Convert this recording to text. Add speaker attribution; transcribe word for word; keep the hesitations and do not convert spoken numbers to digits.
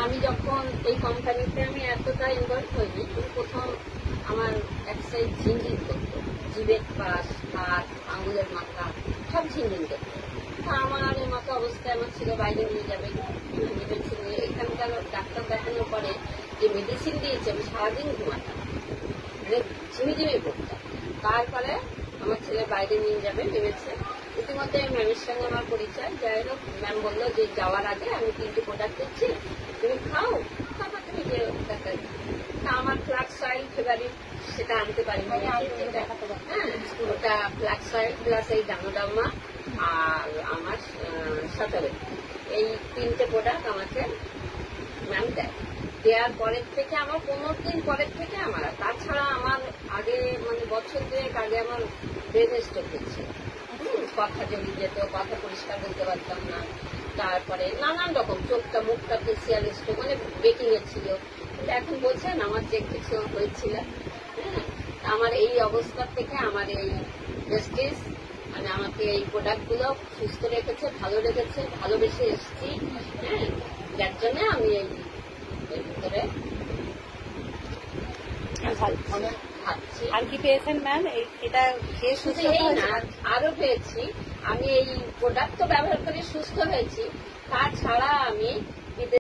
Speaker 1: আমি যখন এই কোম্পানিতে আমি এতটা ইনভলভ হইনি, কিন্তু প্রথম আমার এক সাইড ঝিনঝিন করতো, জিভের পাশ, হাত, আঙুলের মাথা সব ঝিনঝিন করতো। তা আমার এই মতো অবস্থায় আমার ছেলে বাইরে নিয়ে যাবে, মেডিসিন নিয়ে এখানকার ডাক্তার দেখানোর পরে যে মেডিসিন দিয়েছে আমি সারাদিন ঘুমাতাম, মানে ঝিমিঝিমি পড়তাম। তারপরে আমার ছেলে বাইরে নিয়ে যাবে ভেবেছে। ইতিমধ্যে ম্যামের সঙ্গে আমার পরিচয়, যাই হোক ম্যাম বললো যে যাওয়ার আগে আমি তিনটে প্রোডাক্ট দিচ্ছি, তুমি খাও, তারপর তুমি যে ডাক্তার। তা আমার ফ্লাক্স অয়েল ফেভারিট, সেটা আনতে পারিনি। হ্যাঁ, ওটা ফ্লাক্স অয়েল প্লাস এই ডানোডামা আর আমার সাঁতারে, এই তিনটে প্রোডাক্ট আমাকে ম্যাম দেয়। দেওয়ার পরের থেকে আমার পনেরো দিন পরের থেকে আমার, তাছাড়া আমার আগে মানে বছর দুয়েক আগে আমার ব্রেন স্ট্রোক হচ্ছে, কথা জড়িয়ে যেত, কথা পরিষ্কার বলতে পারতাম না। তারপরে নানান রকম চোখটা মুখটা ফেসিয়াল স্ট্রোক, মানে বেকিং এর ছিল। এখন বলছেন আমার যে কিছু হয়েছিল, হ্যাঁ, আমার এই অবস্থার থেকে আমার এই প্রেস্টিজ মানে আমাকে এই প্রোডাক্টগুলো সুস্থ রেখেছে, ভালো রেখেছে, ভালোবেসে এসেছি। হ্যাঁ, যার জন্য আমি এই ভিতরে
Speaker 2: আর কি পেয়েছেন ম্যাম? এটা খেয়ে সুস্থ
Speaker 1: না, আরো পেয়েছি। আমি এই প্রোডাক্ট তো ব্যবহার করে সুস্থ হয়েছি, তাছাড়া আমি